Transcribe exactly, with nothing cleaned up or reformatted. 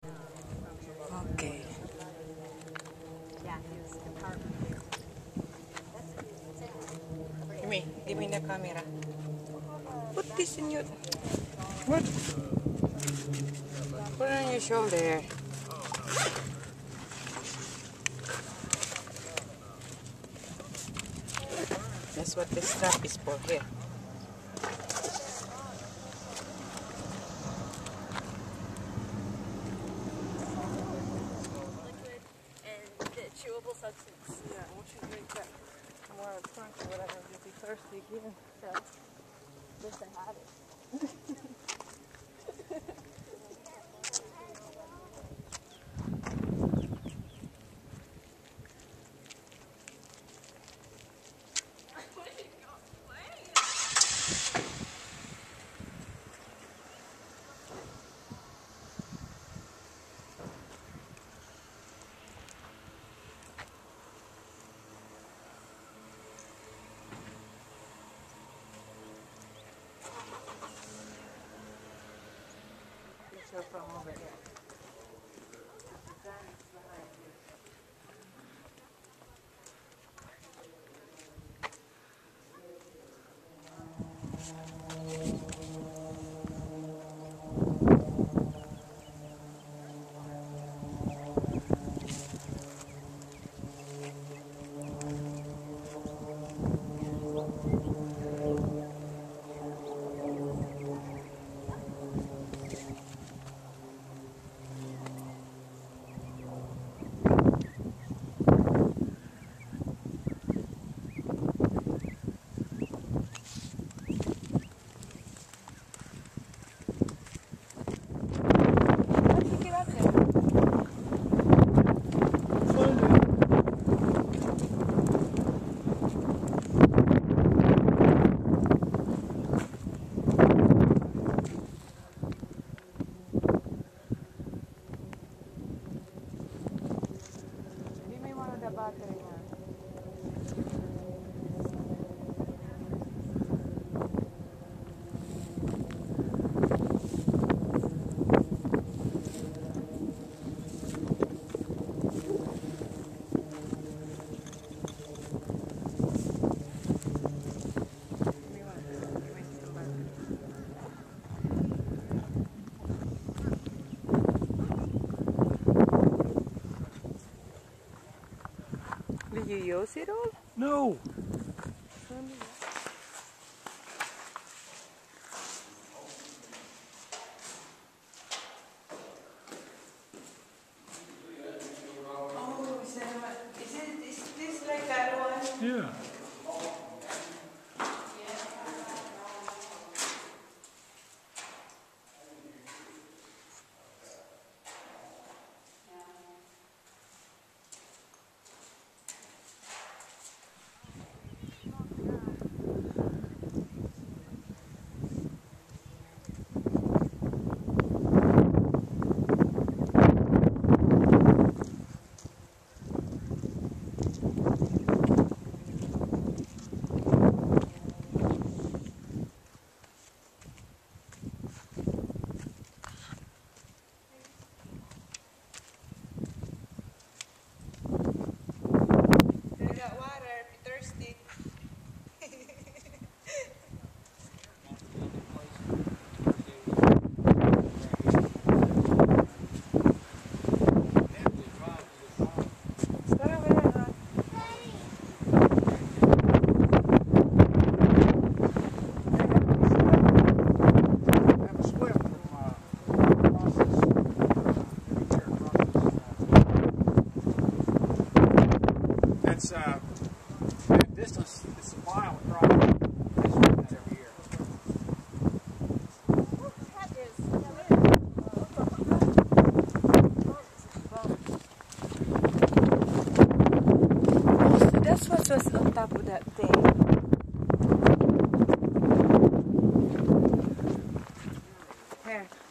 Okay. Give me, give me the camera. Put this in your... What? Put it on your shoulder. That's what the strap is for here. Liquid and the chewable substance. Yeah, once you drink that more crunch or whatever, you'll be thirsty again. So, wish I had it. So from over here. Battery niya. Did you use it all? No. Oh, is that what? Is it? Is this like that one? Yeah. It's uh, that distance, it's a mile across. It's like that every year. So that's what was on top of that thing. Here.